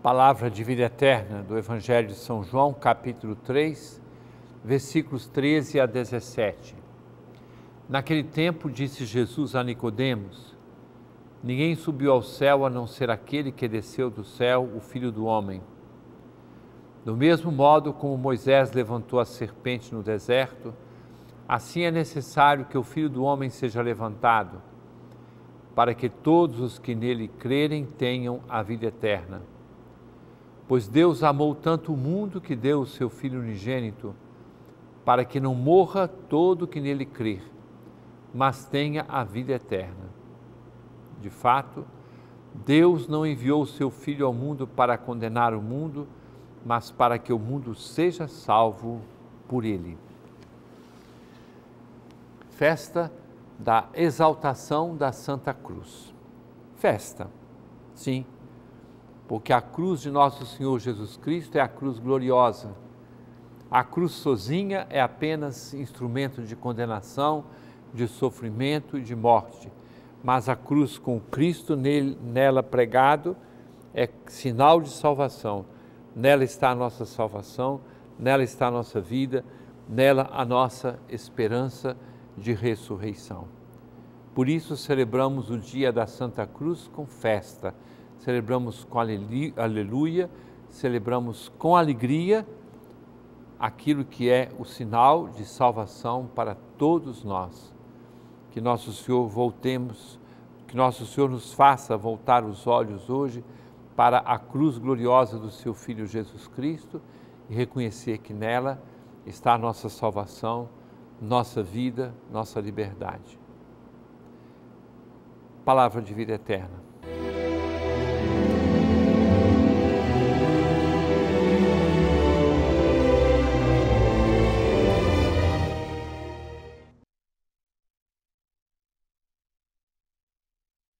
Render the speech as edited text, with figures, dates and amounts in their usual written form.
Palavra de vida eterna do Evangelho de São João, capítulo 3, versículos 13 a 17. Naquele tempo disse Jesus a Nicodemos: Ninguém subiu ao céu a não ser aquele que desceu do céu, o Filho do Homem. Do mesmo modo como Moisés levantou a serpente no deserto, assim é necessário que o Filho do Homem seja levantado, para que todos os que nele crerem tenham a vida eterna. Pois Deus amou tanto o mundo que deu o seu Filho unigênito, para que não morra todo que nele crer, mas tenha a vida eterna. De fato, Deus não enviou o seu Filho ao mundo para condenar o mundo, mas para que o mundo seja salvo por ele. Festa da exaltação da Santa Cruz. Festa, sim, porque a cruz de nosso Senhor Jesus Cristo é a cruz gloriosa. A cruz sozinha é apenas instrumento de condenação, de sofrimento e de morte, mas a cruz com Cristo nela pregado é sinal de salvação. Nela está a nossa salvação, nela está a nossa vida, nela a nossa esperança de ressurreição. Por isso celebramos o dia da Santa Cruz com festa, celebramos com aleluia, celebramos com alegria aquilo que é o sinal de salvação para todos nós. Que nosso Senhor que nosso Senhor nos faça voltar os olhos hoje para a cruz gloriosa do seu Filho Jesus Cristo e reconhecer que nela está a nossa salvação, nossa vida, nossa liberdade. Palavra de vida eterna.